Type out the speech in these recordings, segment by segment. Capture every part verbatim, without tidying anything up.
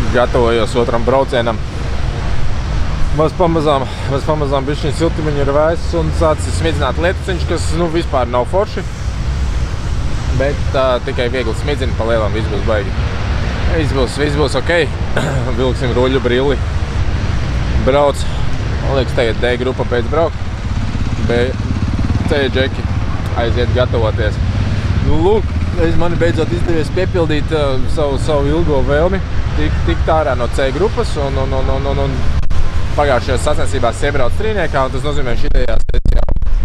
gatavojos otram braucienam. Maz pamazām, maz pamazām bišķiņ siltumiņi ir vēsts un sācis smidzināt lietuciņš, kas, nu, vispār nav forši. Bet uh, tikai viegli smidzina, pa lielam viss būs baigi. Viss būs, viss būs ok. Vilksim ruļu brili. Brauc. Man liekas, tagad D grupa pēc braukt. B, C džeki aiziet gatavoties. Nu, lūk, man beidzot izdevies piepildīt uh, savu, savu ilgo vēlmi. Tik, tik tārā no C grupas un, un, un, un, un, un pagājušajās sacensībās iebrauc trīniekā, un tas nozīmē šitējā sesijā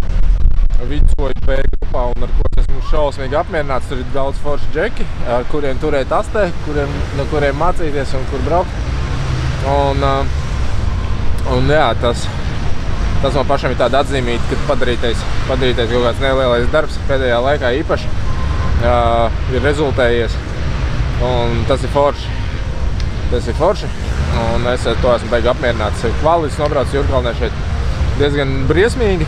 vicoju B grupā, un ar ko esmu šausmīgi apmierināts. Tur ir daudz forši džeki, ar kuriem turēt astē, kuriem, no kuriem mācīties un kur braukt. Un, un jā, tas, tas man pašam ir tāda atzīmīta, kad padarītais, padarītais kaut kāds nelielais darbs pēdējā laikā īpaši uh, ir rezultējies, un tas ir forši. Tas ir forši. Un es to esmu beigi apmierināts. Kvalis nobrauc Jūrkalnē šeit diezgan briesmīgi.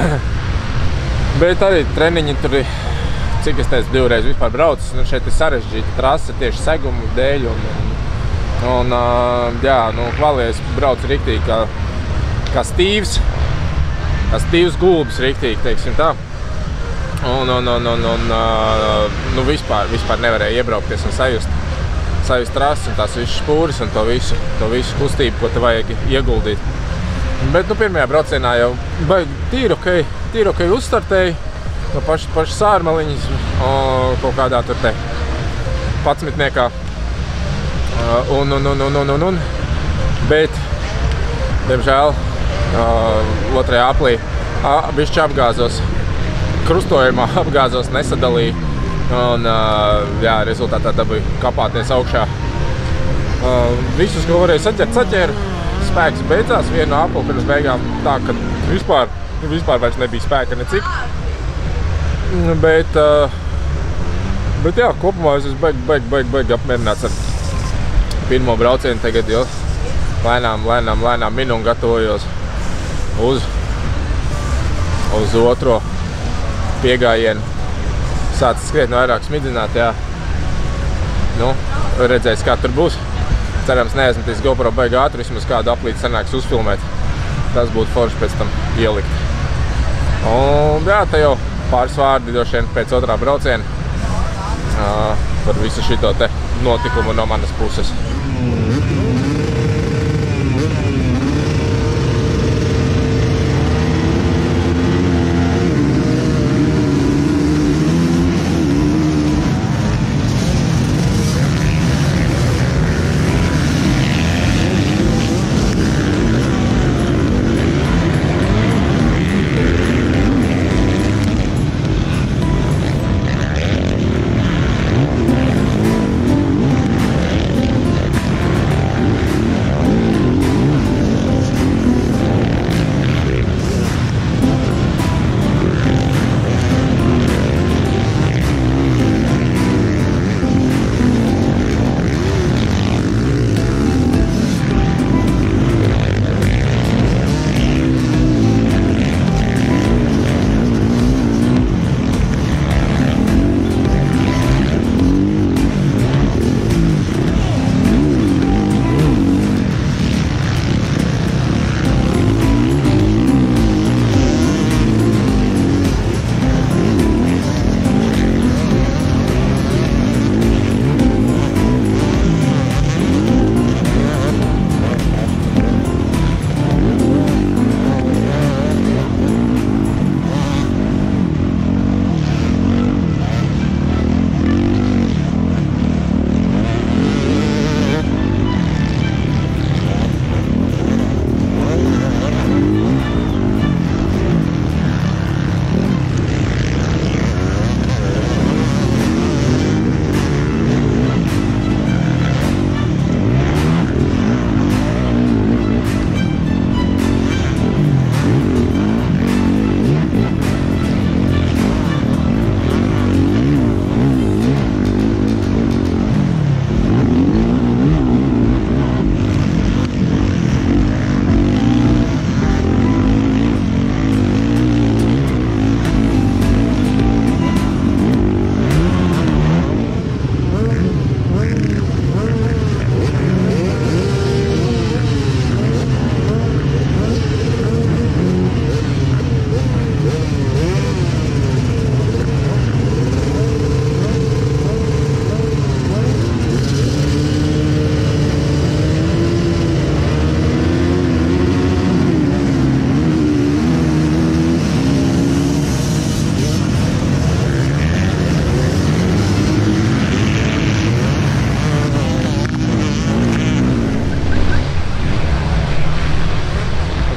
Bet arī treniņi tur ir, cik es teicu, divreiz vispār braucis. Nu, šeit ir sarežģīta trase tieši segumu dēļ. Un, un jā, nu, Kvalī es braucu riktīgi kā, kā stīvs. Kā stīvs gulbis riktīgi, teiksim tā. Un, un, un, un, un nu, vispār, vispār nevarēja iebraukties un sajust. sajust trases un tās visas špūris un to visu, to visu kustību, ko te vajag ieguldīt. Bet, nu, pirmajā braucienā jau baigi tīri ok, tīri ok uzstartēji no pašas paša sārmaliņas kaut kādā tur te padsmitniekā. Un, un, un, un, un, un, un. Bet, diemžēl, otrajā aplī bišķi apgāzos, krustojumā apgāzos, nesadalīju. Un, jā, rezultātā dabūju kapāties augšā. Visus, ko varēju saķert, saķēru. Spēks beidzās vienu apli pirms beigām tā, ka vispār, vispār vairs nebija spēka necik. Bet, bet jā, kopumā es esmu baigi, baigi, baigi, baigi apmierināts ar pirmo braucienu tagad, jo lēnām, lēnām, lēnām minu un gatavojos uz, uz otro piegājienu. Sācis skriet no vairāk smidzināt, jā. Nu, redzēs, kā tur būs. Cerams, neaizmetīs GoPro baigi ātri, vismaz kādu aplīti sanāks uzfilmēt. Tas būtu forši pēc tam ielikt. Un jā, te jau pāris vārdi došien pēc otrā brauciena uh, par visu šito te notikumu no manas puses.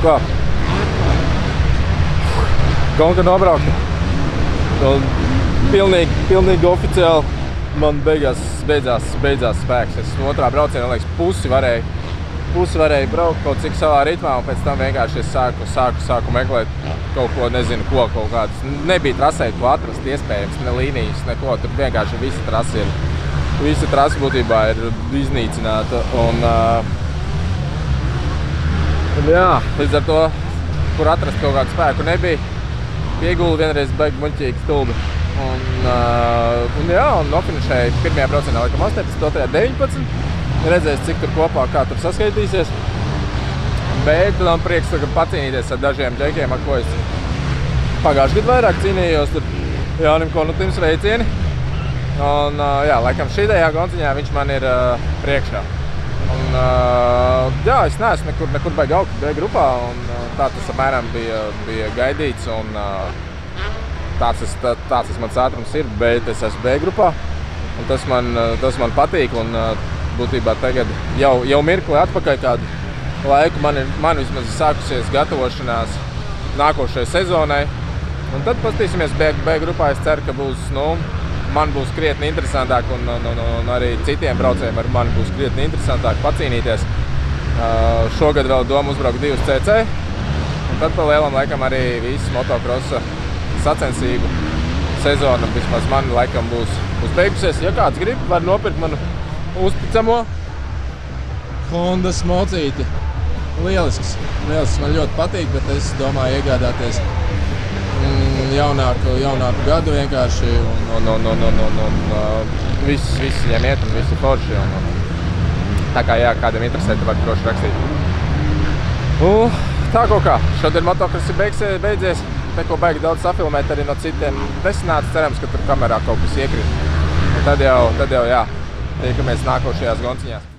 kā? Gonka nobraukta. Un pilnīgi, pilnīgi oficiāli man beigās, beidzās, beidzās spēks. Es no otrā brauciena, liekas, pusi varēju, pusi varēju braukt kaut cik savā ritmā, un pēc tam vienkārši es sāku, sāku, sāku meklēt kaut ko, nezinu ko, kaut kādas. Nebija trasē, ko atrast iespējams, ne līnijas, neko. Tur vienkārši visa trasa ir, visa trasa būtībā ir iznīcināta. Un, uh, un jā, līdz ar to, kur atrast kaut kādu spēku nebija, pieguli vienreiz beig muļķīgi stulbi. Un, uh, un jā, un nofinišēju pirmajā braucienā laikam astoņpadsmit, otrajā deviņpadsmit. Redzēs, cik tur kopā, kā tur saskaitīsies. Bet man prieks tagad pacīnīties ar dažiem džekiem, ar ko es pagājuši gadu vairāk cīnījos. Tur Jānim Konutim sveicieni. Un uh, jā, laikam šīdējā gonciņā viņš man ir uh, priekšā. Un uh, jā, es neesmu nekur, nekur baigi augt B grupā, un uh, tā tas apmēram bija, bija gaidīts. Un, uh, Tāds, tā, tāds tas mans ātrums ir, bet es esmu B grupā, un tas man, tas man patīk, un būtībā tagad jau, jau mirkli atpakaļ kādu laiku man, ir, man vismaz sākusies gatavošanās nākošajai sezonai, un tad paskatīsimies B, B grupā. Es ceru, ka būs, nu, man būs krietni interesantāk, un, un, un, un arī citiem braucējiem ar mani būs krietni interesantāk pacīnīties. Uh, šogad vēl domu uzbraukt divus C C, un tad pa lielam laikam arī viss motocrossa sacensību sezona vismaz man laikam būs, būs beigusies. Ja kāds grib, var nopirkt manu uzticamo Hondas mocīti. Lielisks. Lielisks man ļoti patīk, bet es domāju iegādāties mm, jaunāku, jaunāku gadu vienkārši. Un, un, un, un, un, un, un uh, viss, viss viņiem iet un visi forši. Un, un, tā kā jā, kādam interesē, tad var droši rakstīt. Uh, tā kaut kā. Šodien motocross ir beidzies. Te, ko baigi daudz safilmēt arī no citiem desmināts, cerams, ka tur kamerā kaut kas iekrīt. Un tad jau, tad jau jā, tiekamies nākošajās gonciņās.